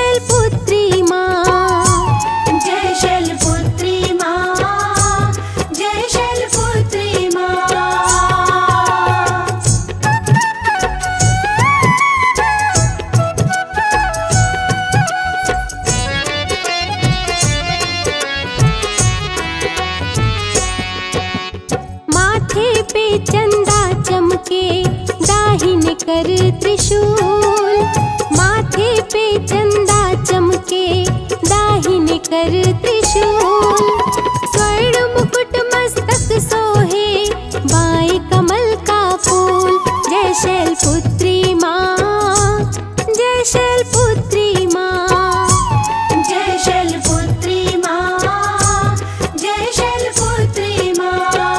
शैलपुत्री माँ, जय शैलपुत्री माँ, जय शैलपुत्री माँ। माथे पे चंदा चमके दाहिने कर त्रिशूल, माथे पे चंदा चमके दाहिने कर त्रिशूल। स्वर्ण मुकुट मस्तक सोहे बाएं कमल का फूल। जय शैलपुत्री माँ, जय शैलपुत्री माँ, जय शैलपुत्री माँ, जय शैलपुत्री माँ।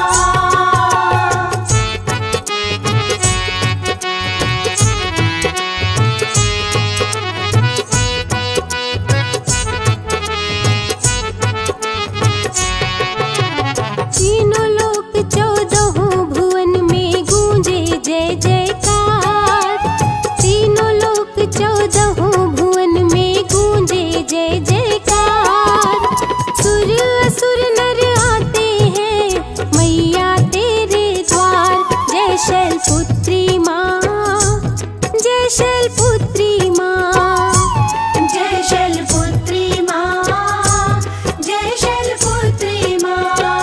तीनों लोक चौदहों भुवन में गूंजे जय जयकार। तीनों लोक चौदहों भुवन में गूंजे जय जयकार। सुर असुर नर आते हैं मैया तेरे द्वार। जय शैलपुत्री माँ, जय शैलपुत्री माँ, जय शैलपुत्री माँ, जय शैलपुत्री माँ।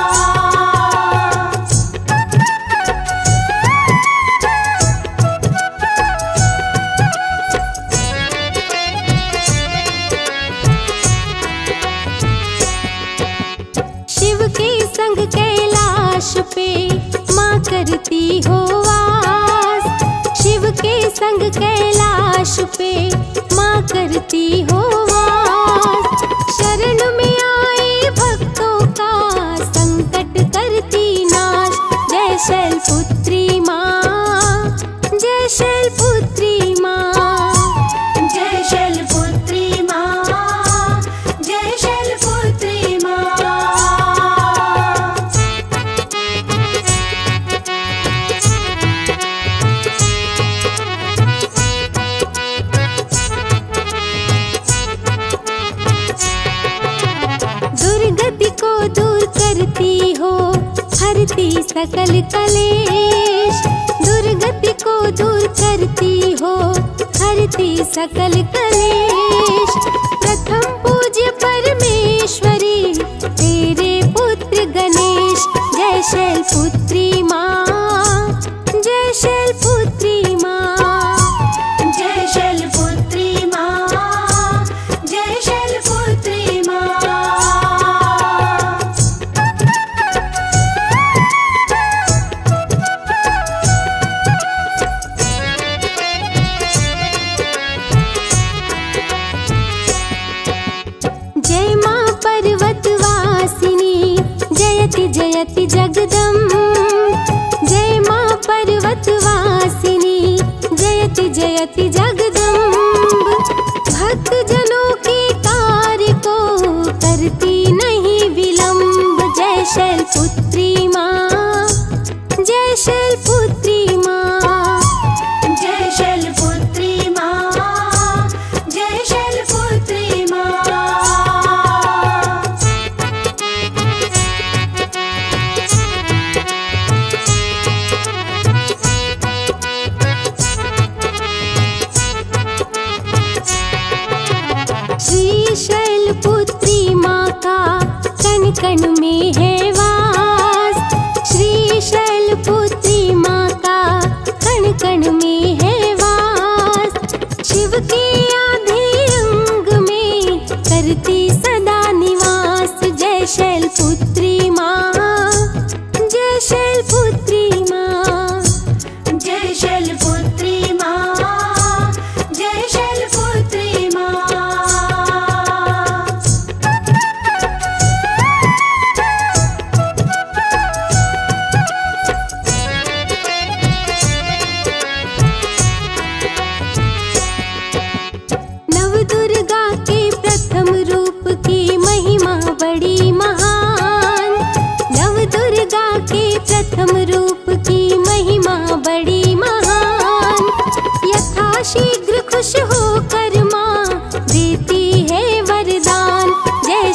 शिव के संग कैलाश पे माँ करती हो वास। शिव के संग कैलाश पे माँ करती हो वास। शरण में आए भक्तों का संकट करती नाश। जय शैलपुत्री माँ, जय शैलपुत्री माँ, जय शैलपुत्री माँ, जय शैलपुत्री माँ। दुर्गति को दूर करती हो हरती सकल कलेश। दुर्गति को दूर करती हो हरती सकल कलेश। प्रथम पूज्य परमेश्वरी तेरे पुत्र गणेश। जय शैलपुत्री माँ, जय शैलपुत्री माँ, जय शैलपुत्री माँ, जय शैलपुत्री माँ। जय माँ पर्वतवासिनी जयति जयति जगदम्ब। जय माँ पर्वतवासिनी जयति जयति जगदम्ब। भक्त जनों के कार्य को करती नहीं विलंब। जय शैलपुत्री माँ, जय शैलपुत्री माँ, जय शैलपुत्री माँ, जय शैलपुत्री माँ। श्री शैलपुत्री माँ का कण कण में है वास। श्री शैलपुत्री माँ का कण कण में है वास। शिव के आधे अंग में करती सदा निवास। जय शैलपुत्री माँ, जय शैलपुत्री माँ, जय शैलपुत्री माँ, जय शैलपुत्री माँ। नव दुर्गा के प्रथम रूप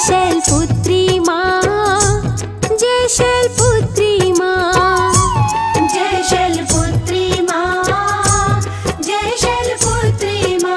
शैलपुत्री माँ, जय शैलपुत्री माँ। जय शैलपुत्री माँ, जय शैलपुत्री माँ।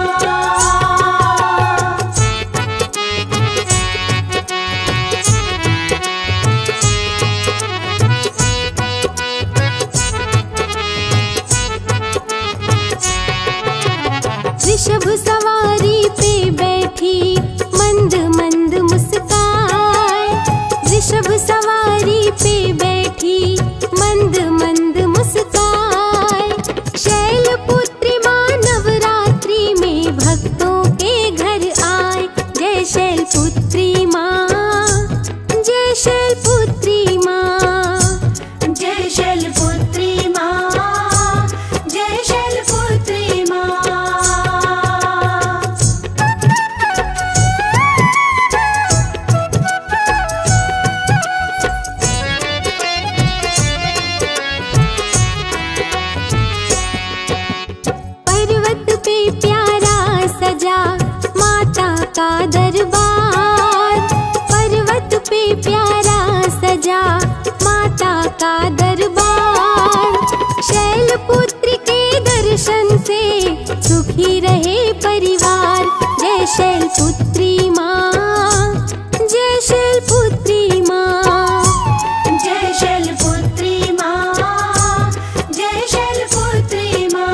ऋषभ सवारी पे बैठी मंद मंद मुस्काए, ऋषभ सवारी पे बैठी मंद मंद मुस्काए। शैलपुत्री माँ नवरात्रि में भक्तों के घर आए, जय शैलपुत्री माँ, जय शैलपुत्री माँ। जय शैलपुत्री माँ, जय शैलपुत्री माँ। पर्वत पे प्यारा सजा माता का दरबार, पर्वत पे प्यारा सजा माता का दरबार। शैलपुत्री के दर्शन से सुखी रहे परिवार, जय शैलपुत्री माँ, जय शैलपुत्री माँ। जय शैलपुत्री माँ, जय शैलपुत्री माँ।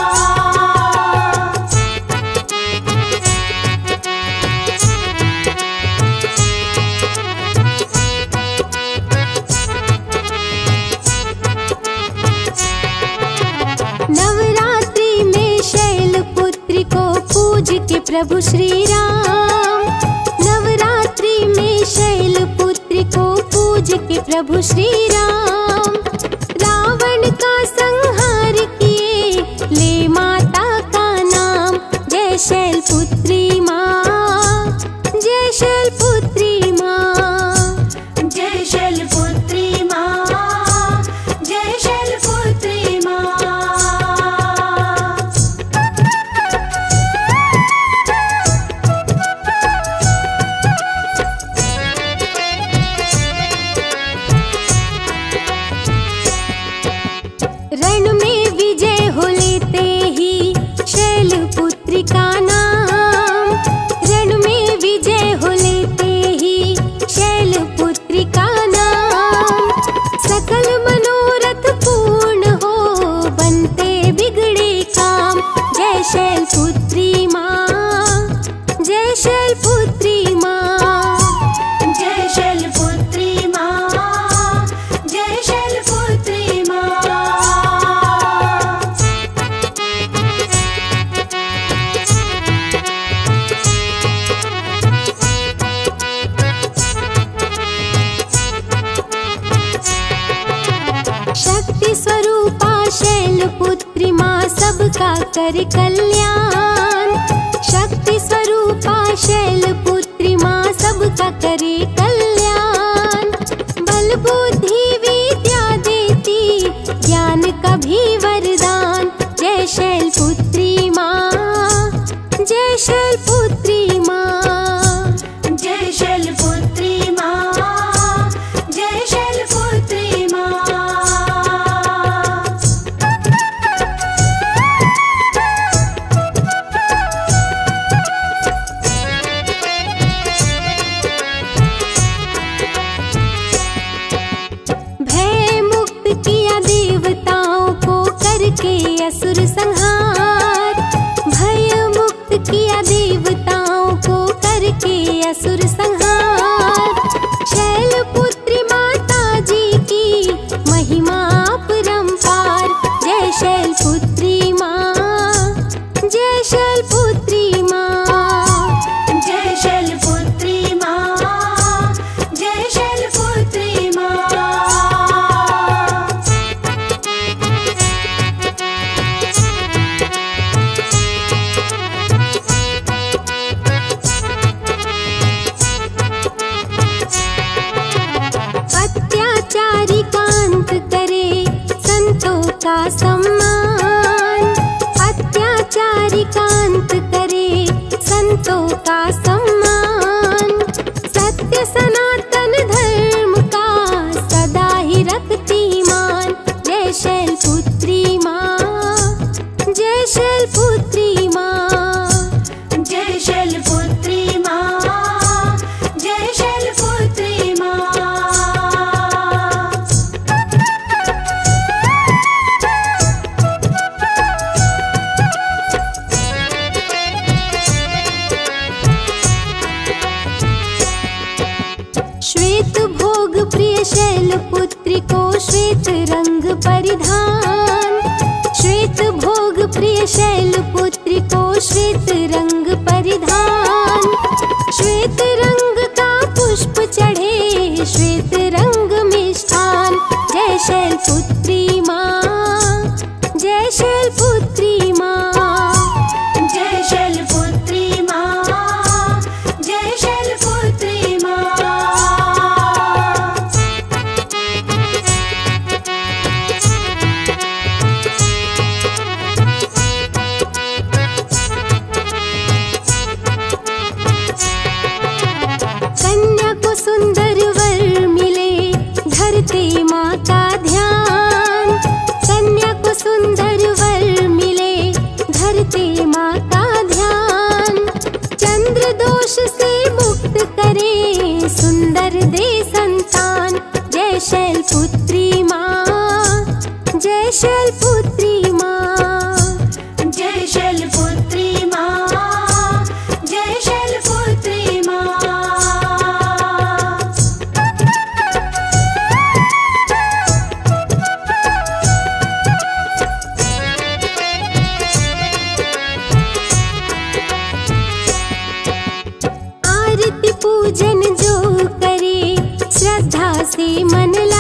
नवरात्रि में शैलपुत्री को पूज के प्रभु श्री राम, नवरात्रि में शैलपुत्री को पूज के प्रभु श्री राम। रावण का संहार किए ले माता का नाम, जय शैलपुत्री माँ, जय शैलपुत्री माँ। जय शैलपुत्री माँ, जय शैलपुत्री माँ। रण में विजय हो लेते ही शैलपुत्री का नाम, रण में विजय हो लेते ही शैलपुत्री का नाम। सकल मनोरथ पूर्ण हो बनते बिगड़े काम, जय शैलपुत्री माँ, जय शैलपुत्री माँ। जय शैलपुत्री माँ, जय शैलपुत्री माँ। शक्ति स्वरूपा शैलपुत्री माँ सबका कर कल्याण, शक्ति स्वरूपा शैलपुत्री माँ सबका करे कल्याण। बल बुद्धि विद्या देती ज्ञान का भी वरदान, जय शैलपुत्री माँ, जय शैलपुत्री माँ। जय शैलपुत्री माँ, जय शैलपुत्री माँ। भय मुक्त किया देवताओं को करके असुर संहार, भय मुक्त किया देवताओं को करके असुर संहार। शैलपुत्री माता जी की महिमा अपरंपार, जय शैलपुत्री माँ, जय शैलपुत्री माँ। जय शैलपुत्री माँ, जय शैलपुत्री माँ। अत्याचारी का अंत करे संतों का सम्मान, अत्याचारी का अंत करे संतों का सम्मान। सत्य शैलपुत्री को श्वेत रंग परिधान। श्वेत भोग प्रिय शैलपुत्री को श्वेत रंग परिधान। श्वेत रंग का पुष्प चढ़े, श्वेत रंग मिष्ठान। जय शैलपुत्री माँ, जय शैलपुत्री माँ। जय शैलपुत्री माँ, जय शैलपुत्री माँ। कन्या को सुंदर वर मिले, धरती माँ का ध्यान। कन्या को सुंदर वर मिले, धरती माँ का ध्यान। चंद्र दोष से मुक्त करे, सुंदर दे संतान। जय शैलपुत्री माँ, जय शैलपुत्री माँ। जय शैलपुत्री माँ, जय शैलपुत्री माँ। आरती पूजन जो करे, श्रद्धा से मन